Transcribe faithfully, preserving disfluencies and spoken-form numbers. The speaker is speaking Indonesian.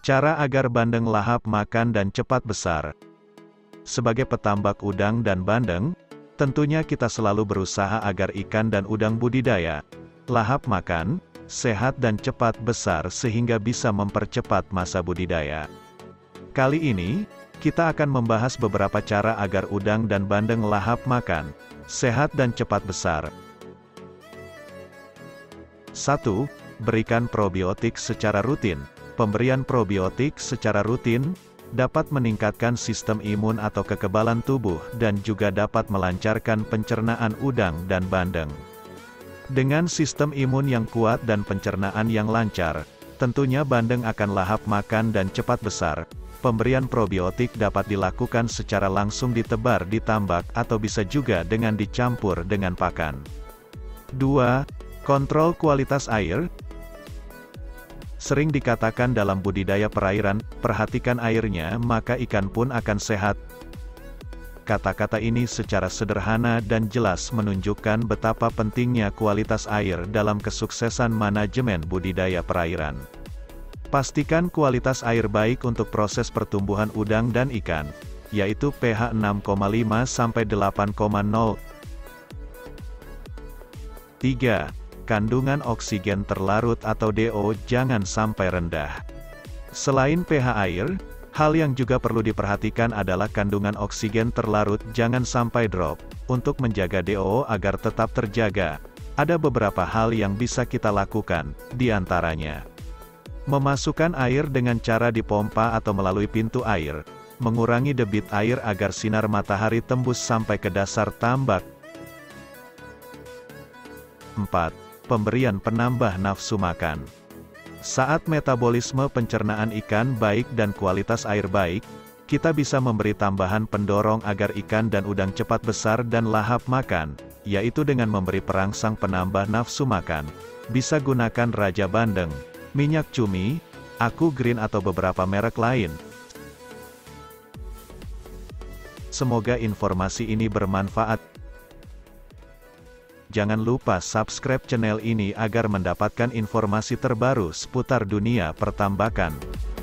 Cara agar bandeng lahap makan dan cepat besar. Sebagai petambak udang dan bandeng, tentunya kita selalu berusaha agar ikan dan udang budidaya lahap makan, sehat dan cepat besar sehingga bisa mempercepat masa budidaya. Kali ini, kita akan membahas beberapa cara agar udang dan bandeng lahap makan, sehat dan cepat besar. satu. Berikan probiotik secara rutin. Pemberian probiotik secara rutin dapat meningkatkan sistem imun atau kekebalan tubuh dan juga dapat melancarkan pencernaan udang dan bandeng. Dengan sistem imun yang kuat dan pencernaan yang lancar, tentunya bandeng akan lahap makan dan cepat besar. Pemberian probiotik dapat dilakukan secara langsung ditebar di tambak atau bisa juga dengan dicampur dengan pakan. dua. Kontrol kualitas air. Sering dikatakan dalam budidaya perairan, perhatikan airnya maka ikan pun akan sehat. Kata-kata ini secara sederhana dan jelas menunjukkan betapa pentingnya kualitas air dalam kesuksesan manajemen budidaya perairan. Pastikan kualitas air baik untuk proses pertumbuhan udang dan ikan, yaitu pH enam koma lima sampai delapan koma nol. tiga. Kandungan oksigen terlarut atau D O jangan sampai rendah. Selain pH air, hal yang juga perlu diperhatikan adalah kandungan oksigen terlarut jangan sampai drop. Untuk menjaga D O agar tetap terjaga, ada beberapa hal yang bisa kita lakukan, di antaranya memasukkan air dengan cara dipompa atau melalui pintu air, mengurangi debit air agar sinar matahari tembus sampai ke dasar tambak. empat. Pemberian penambah nafsu makan. Saat metabolisme pencernaan ikan baik dan kualitas air baik, kita bisa memberi tambahan pendorong agar ikan dan udang cepat besar dan lahap makan, yaitu dengan memberi perangsang penambah nafsu makan. Bisa gunakan Raja Bandeng, minyak cumi, Aku Green atau beberapa merek lain. Semoga informasi ini bermanfaat. Jangan lupa subscribe channel ini agar mendapatkan informasi terbaru seputar dunia pertambakan.